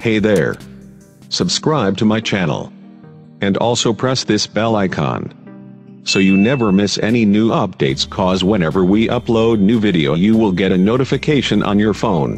Hey there. Subscribe to my channel. And also press this bell icon, so you never miss any new updates, cause whenever we upload new video you will get a notification on your phone.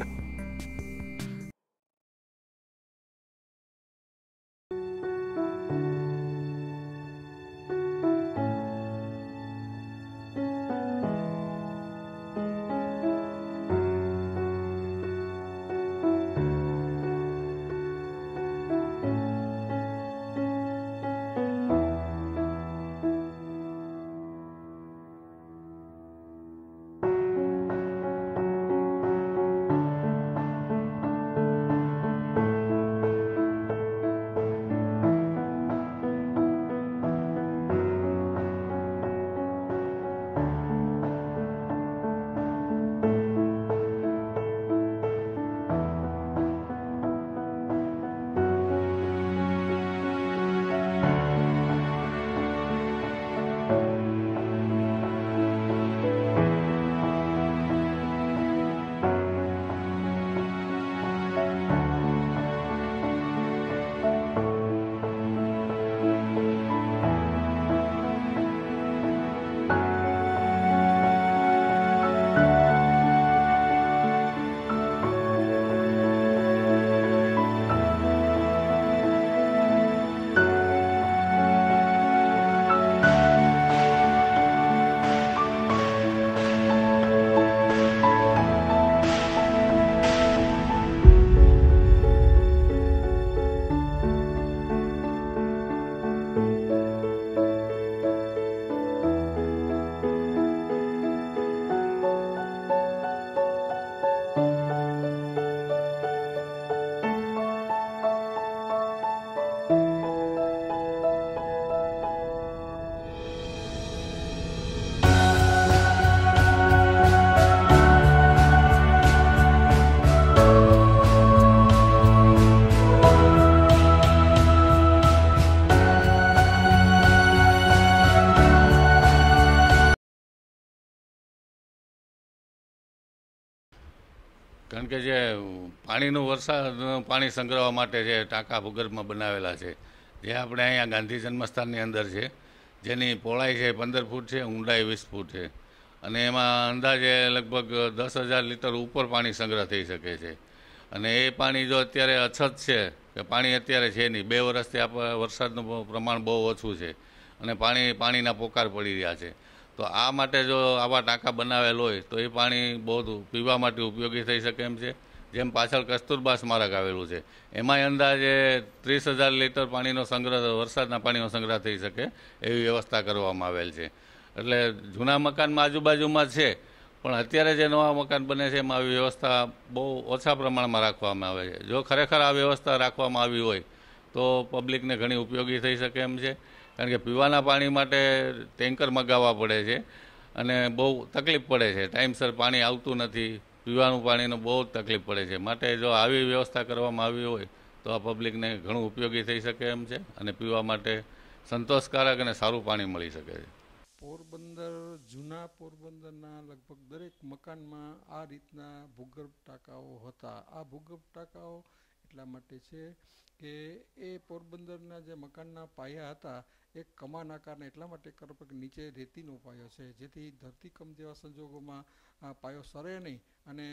કારણ કે જે પાણીનું વરસાદનું પાણી સંગ્રહવા માટે જે ટાંકા ભૂગર્ભમાં બનાવેલા છે, જે આપણે અહીંયા ગાંધી જન્મસ્થાનની અંદર છે, જેની પહોળાઈ છે 15 ફૂટ છે, ઊંડાઈ 20 ફૂટ છે, અને એમાં અંદાજે લગભગ 10,000 લીટર ઉપર પાણી સંગ્રહ થઈ શકે છે. અને એ પાણી જો અત્યારે અછત છે કે પાણી અત્યારે છે નહીં, 2 વર્ષથી આપણે વરસાદનું પ્રમાણ બહુ ઓછું છે અને પાણીના પોકાર પડી રહ્યા છે. તો આ માટે જો આવા ટાંકા બનાવેલ હોય તો એ પાણી બહુ પીવા માટે ઉપયોગી થઈ શકે એમ છે. જેમ પાછળ કસ્તુરબા સ્મારક આવેલું છે, એમાંય અંદાજે 30,000 લીટર પાણીનો સંગ્રહ, વરસાદના પાણીનો સંગ્રહ થઈ શકે એવી વ્યવસ્થા કરવામાં આવેલ છે. એટલે જૂના મકાનમાં આજુબાજુમાં છે, પણ અત્યારે જે નવા મકાન બને છે એમાં આવી વ્યવસ્થા બહુ ઓછા પ્રમાણમાં રાખવામાં આવે છે. જો ખરેખર આ વ્યવસ્થા રાખવામાં આવી હોય તો પબ્લિકને ઘણી ઉપયોગી થઈ શકે એમ છે. કારણ કે પીવાના પાણી માટે ટેન્કર મગાવવા પડે છે અને બહુ તકલીફ પડે છે, ટાઈમસર પાણી આવતું નથી, પીવાનું પાણીનો બહુ જ તકલીફ પડે છે. માટે જો આવી વ્યવસ્થા કરવામાં આવી હોય તો આ પબ્લિકને ઘણું ઉપયોગી થઈ શકે એમ છે અને પીવા માટે સંતોષકારક અને સારું પાણી મળી શકે છે. પોરબંદર, જૂના પોરબંદરના લગભગ દરેક મકાનમાં આ રીતના ભૂગર્ભ ટાંકાઓ હતા. આ ભૂગર્ભ ટાંકાઓ એટલા માટે છે કે એ પોરબંદરના જે મકાનના પાયા હતા એ કમાન આકારના એટલા માટે કરો કે નીચે રેતીનો પાયો છે, જેથી ધરતીકંપ જેવા સંજોગોમાં આ પાયો સરે નહીં અને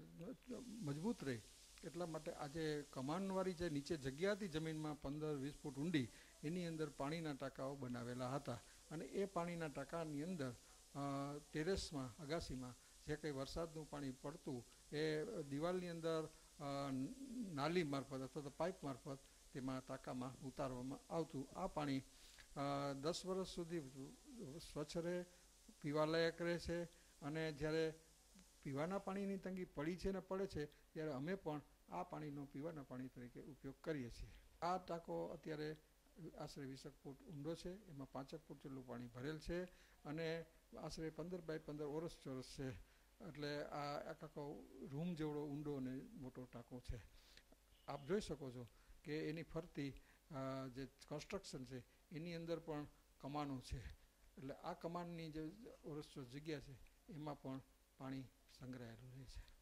મજબૂત રહે. એટલા માટે આજે કમાનવાળી જે નીચે જગ્યા હતી જમીનમાં 15-20 ફૂટ ઊંડી, એની અંદર પાણીના ટાંકાઓ બનાવેલા હતા. અને એ પાણીના ટાંકાની અંદર ટેરેસમાં, અગાસીમાં જે કંઈ વરસાદનું પાણી પડતું એ દિવાલની અંદર નાલી મારફત અથવા તો પાઇપ મારફત તેમાં ટાંકામાં ઉતારવામાં આવતું. આ પાણી 10 વર્ષ સુધી સ્વચ્છ રહે, પીવાલાયક રહે છે. અને જ્યારે પીવાના પાણીની તંગી પડી છે ને પડે છે ત્યારે અમે પણ આ પાણીનો પીવાના પાણી તરીકે ઉપયોગ કરીએ છીએ. આ ટાંકો અત્યારે આશરે 20 ફૂટ ઊંડો છે, એમાં 5 ફૂટ જેટલું પાણી ભરેલ છે અને આશરે 15 બાય 15 ઓરસ ચોરસ છે. એટલે આ આખો રૂમ જેવડો ઊંડો અને મોટો ટાંકો છે. આપ જોઈ શકો છો કે એની ફરતી જે કન્સ્ટ્રક્શન છે એની અંદર પણ કમાનો છે. એટલે આ કમાનની જે ઓરસ ચોરસ જગ્યા છે એમાં પણ પાણી સંગ્રહાયેલું રહે છે.